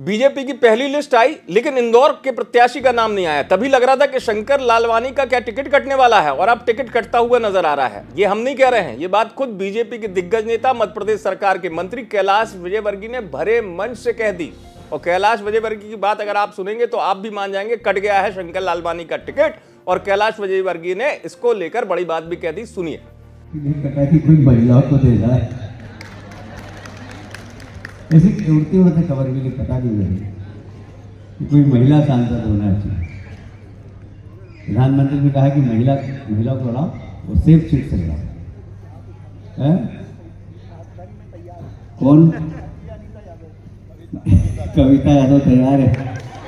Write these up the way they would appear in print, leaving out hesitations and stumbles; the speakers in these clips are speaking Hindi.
बीजेपी की पहली लिस्ट आई, लेकिन इंदौर के प्रत्याशी का नाम नहीं आया। तभी लग रहा था कि शंकर लालवानी का क्या टिकट कटने वाला है, और अब टिकट कटता हुआ नजर आ रहा है। ये हम नहीं कह रहे हैं, ये बात खुद बीजेपी के दिग्गज नेता, मध्य प्रदेश सरकार के मंत्री कैलाश विजयवर्गीय ने भरे मंच से कह दी। और कैलाश विजयवर्गीय की बात अगर आप सुनेंगे तो आप भी मान जाएंगे, कट गया है शंकर लालवानी का टिकट। और कैलाश विजयवर्गीय ने इसको लेकर बड़ी बात भी कह दी, सुनिए। कोई महिलाओं को दे रहा है, ऐसी उड़ती उड़ते खबर मिली, पता नहीं लगी कि कोई महिला सांसद होना चाहिए। प्रधानमंत्री ने कहा कि महिलाओं को लड़ाओ, वो सेफ सीट से लड़ाओ। कौन? कविता यादव तैयार है?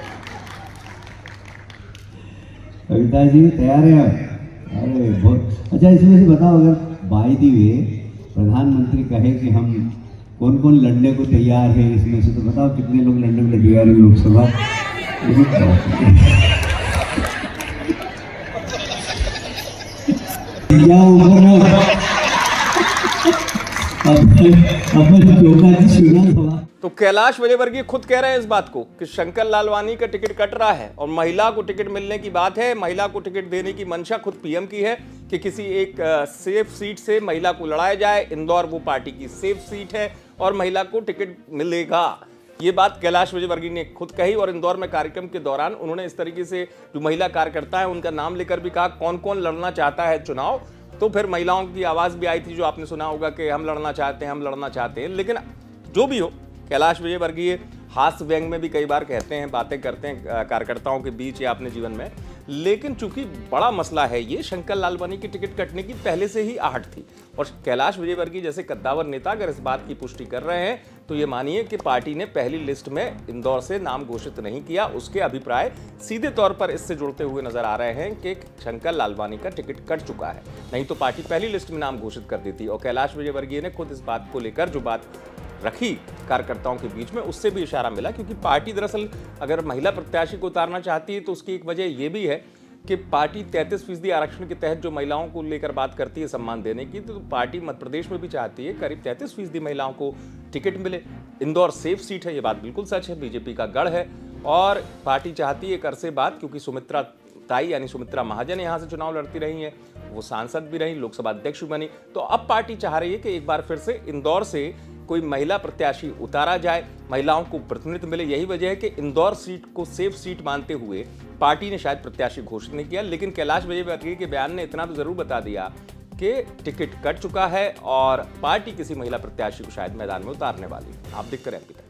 कविता जी तैयार है? अरे बहुत अच्छा। इसमें से बताओ, अगर बाय दी वे प्रधानमंत्री कहे कि हम कौन कौन लड़ने को तैयार है, इसमें से तो बताओ कितने लोग लड़ने को तैयार है लोकसभा? क्या उम्र तो कैलाश विजयवर्गीय खुद कह रहे हैं इस बात को कि शंकर लालवानी का टिकट कट रहा है और महिला को टिकट मिलने की बात है। महिला को टिकट देने की मंशा खुद पीएम की है कि किसी एक सेफ सीट से महिला को लड़ाया जाए। इंदौर वो पार्टी की सेफ सीट है और महिला को टिकट मिलेगा। ये बात कैलाश विजयवर्गीय ने खुद कही। और इंदौर में कार्यक्रम के दौरान उन्होंने इस तरीके से जो महिला कार्यकर्ता है उनका नाम लेकर भी कहा कौन कौन लड़ना चाहता है चुनाव। तो फिर महिलाओं की आवाज भी आई थी, जो आपने सुना होगा कि हम लड़ना चाहते हैं, हम लड़ना चाहते हैं। लेकिन जो भी हो, कैलाश विजयवर्गीय हास्य व्यंग में भी कई बार कहते हैं, बातें करते हैं कार्यकर्ताओं के बीच या अपने जीवन में। लेकिन चूंकि बड़ा मसला है ये, शंकर लालवानी की टिकट कटने की पहले से ही आहट थी। और कैलाश विजयवर्गीय जैसे कद्दावर नेता अगर इस बात की पुष्टि कर रहे हैं तो ये मानिए कि पार्टी ने पहली लिस्ट में इंदौर से नाम घोषित नहीं किया। उसके अभिप्राय सीधे तौर पर इससे जुड़ते हुए नजर आ रहे हैं कि शंकर लालवानी का टिकट कट चुका है, नहीं तो पार्टी पहली लिस्ट में नाम घोषित कर देती। और कैलाश विजयवर्गीय ने खुद इस बात को लेकर जो बात रखी कार्यकर्ताओं के बीच में, उससे भी इशारा मिला। क्योंकि पार्टी दरअसल अगर महिला प्रत्याशी को उतारना चाहती है तो उसकी एक वजह यह भी है कि पार्टी 33% आरक्षण के तहत जो महिलाओं को लेकर बात करती है सम्मान देने की, तो पार्टी मध्य प्रदेश में भी चाहती है करीब 33% महिलाओं को टिकट मिले। इंदौर सेफ सीट है, ये बात बिल्कुल सच है, बीजेपी का गढ़ है। और पार्टी चाहती है एक अरसे बाद, क्योंकि सुमित्रा ताई यानी सुमित्रा महाजन यहाँ से चुनाव लड़ती रही हैं, वो सांसद भी रही, लोकसभा अध्यक्ष भी बनी, तो अब पार्टी चाह रही है कि एक बार फिर से इंदौर से कोई महिला प्रत्याशी उतारा जाए, महिलाओं को प्रतिनिधित्व मिले। यही वजह है कि इंदौर सीट को सेफ सीट मानते हुए पार्टी ने शायद प्रत्याशी घोषित नहीं किया। लेकिन कैलाश विजयवर्गीय के बयान ने इतना तो जरूर बता दिया कि टिकट कट चुका है और पार्टी किसी महिला प्रत्याशी को शायद मैदान में उतारने वाली है। आप देखते रहें।